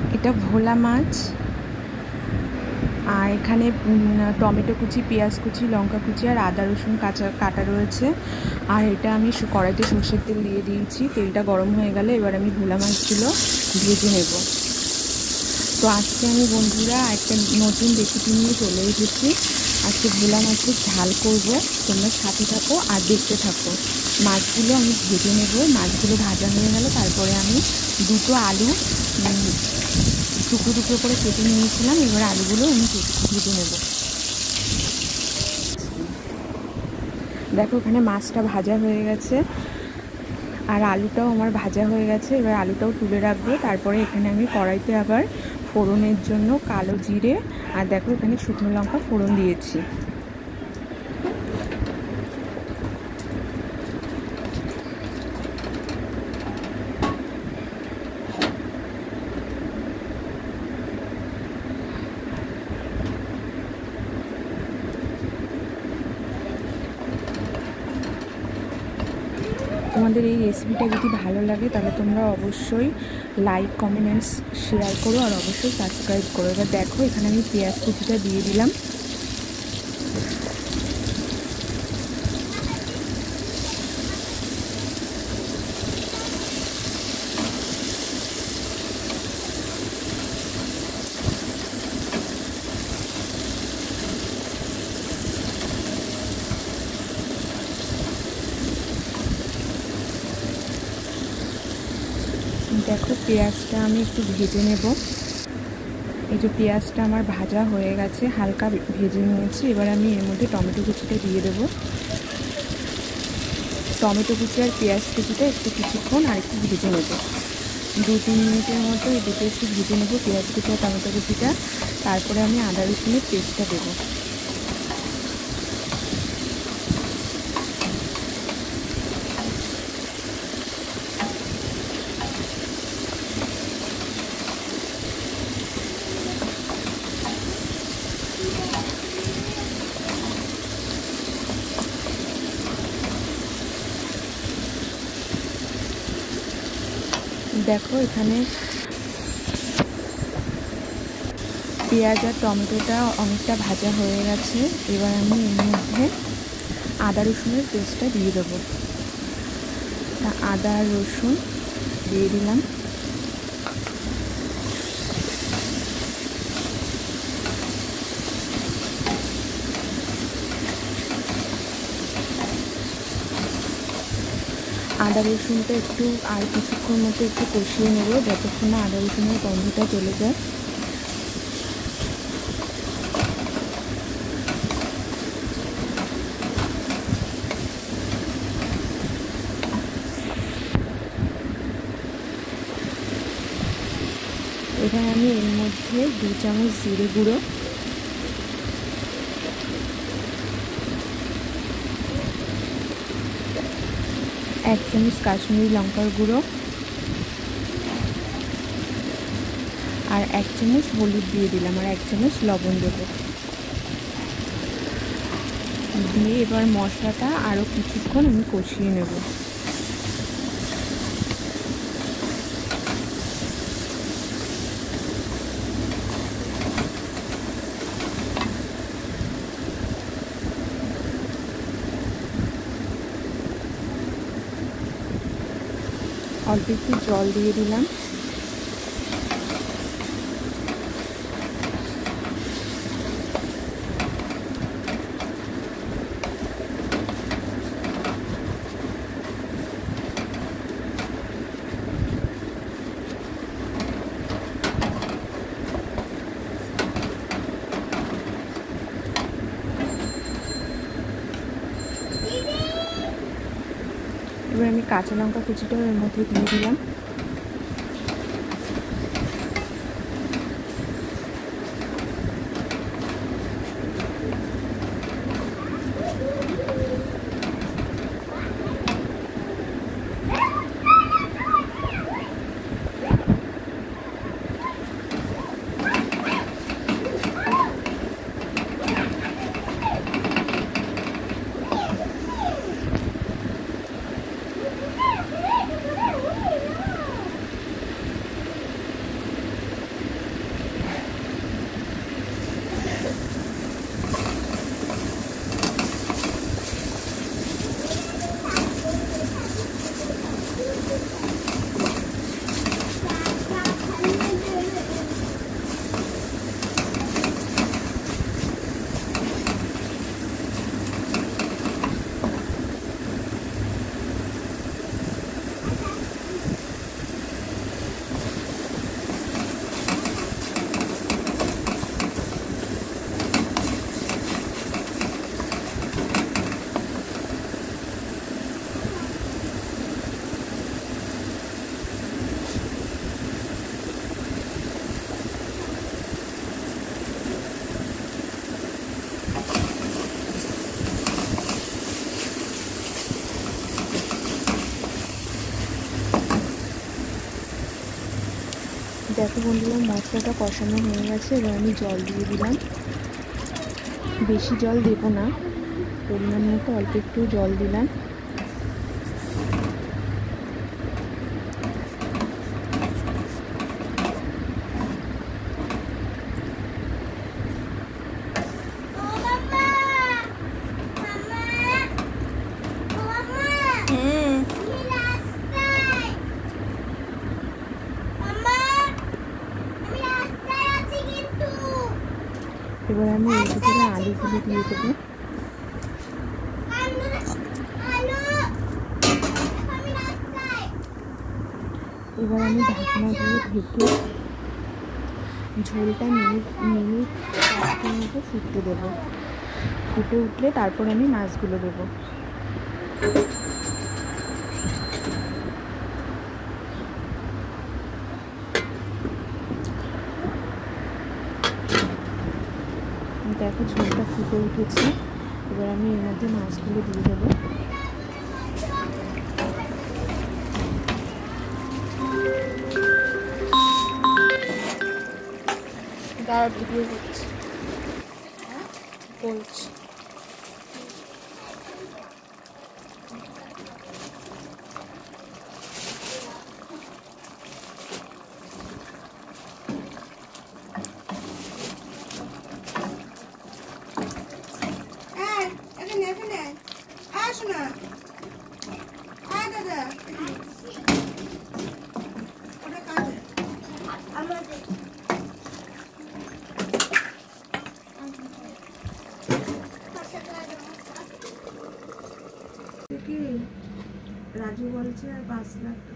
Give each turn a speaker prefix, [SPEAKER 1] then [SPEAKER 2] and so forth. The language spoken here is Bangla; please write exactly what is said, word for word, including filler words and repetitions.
[SPEAKER 1] এটা ভোলা মাছ, আর এখানে টমেটো কুচি, পেঁয়াজ কুচি, লঙ্কা কুচি আর আদা রসুন কাঁচা কাটা রয়েছে। আর এটা আমি কড়াইতে সর্ষের তেল দিয়ে দিয়েছি। তেলটা গরম হয়ে গেলে এবার আমি ভোলা মাছগুলো ভেজে নেব। তো আজকে আমি বন্ধুরা একটা নতুন রেসিপি নিয়ে চলে এসেছি। আজকে ভোলা মাছের ঝাল করব, তোমরা সাথে থাকো আর দেখতে থাকো। মাছগুলো আমি ভেজে নেব। মাছগুলো ভাজা হয়ে গেলে তারপরে আমি দুটো আলু টুকরো টুকরো করে কেটে নিয়েছিলাম, এবার আলুগুলো আমি ভেজে নেব। দেখো এখানে মাছটা ভাজা হয়ে গেছে আর আলুটাও আমার ভাজা হয়ে গেছে। এবার আলুটাও তুলে রাখবো। তারপরে এখানে আমি কড়াইতে আবার ফোড়নের জন্য কালো জিরে আর দেখো এখানে শুকনো লঙ্কা ফোড়ন দিয়েছি। তোমাদের এই রেসিপিটা যদি ভালো লাগে তাহলে তোমরা অবশ্যই লাইক, কমেন্টস, শেয়ার করো আর অবশ্যই সাবস্ক্রাইব করো। এবার দেখো এখানে আমি পেঁয়াজ কুচিটা দিয়ে দিলাম। দেখো পেঁয়াজটা আমি একটু ভেজে নেব। এই যে পেঁয়াজটা আমার ভাজা হয়ে গেছে, হালকা ভেজে নিয়েছি। এবার আমি এর মধ্যে টমেটো কুচিটা দিয়ে দেবো। টমেটো কুচি আর পেঁয়াজ কুচিটা একটু কিছুক্ষণ আর একটু ভেজে নেব, দু তিন মিনিটের মতো এই দুটো একটু ভেজে নেব, পেঁয়াজ কুচি আর টমেটো কুচিটা। তারপরে আমি আদা রসুনের পেস্টটা দেবো। দেখো এখানে পেঁয়াজ আর টমেটোটা অনেকটা ভাজা হয়ে গেছে। এবার আমি এর মধ্যে আদা রসুনের পেস্টটা দিয়ে দেবো। তা আদা রসুন দিয়ে দিলাম। আদা রসুনটা একটু আর কিছুক্ষণ মতো একটু কষিয়ে নেব, যতক্ষণ না আদা রসুনের গন্ধটা চলে যায়। এখানে আমি এর মধ্যে দু চামচ জিরে গুঁড়ো, এক চামচ কাশ্মীরি লঙ্কার গুঁড়ো আর এক চামচ হলুদ দিয়ে দিলাম আর এক চামচ লবণ দেবো। দিয়ে এবার মশলাটা আরও কিছুক্ষণ আমি কষিয়ে নেব। অল্প একটু জল দিয়ে দিলাম। এবার আমি কাঁচা লঙ্কা কুচিটাও এর মধ্যে দিয়ে দিলাম। দেখো বন্ধুরা, মশলাটা কষানো হয়ে গেছে। এবার আমি জল দিয়ে দিলাম। বেশি জল দেবো না, পরিমাণ মতো অল্প একটু জল দিলাম। এবার আমি এর ভিতরে আলুগুলো দিয়ে দেবো। এবার আমি ঢাকনা দিয়ে ঢেকে ঝোলটা মিনিট মিনিট পাঁচটার মতো ফুটতে দেবো। ফুটে উঠলে তারপর আমি মাছগুলো দেবো। দেখো ঝোলটা ফুটে উঠেছে। এবার আমি এর মধ্যে মাছগুলো দিয়ে দেবো। দাঁড়া, ভিডিও করছি বলছি। রাজু বলছে আর পাঁচ লাখ